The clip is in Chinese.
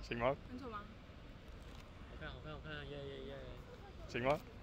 行吗？ 很丑吗？ 好看，好看，好看，耶耶耶！ 行吗？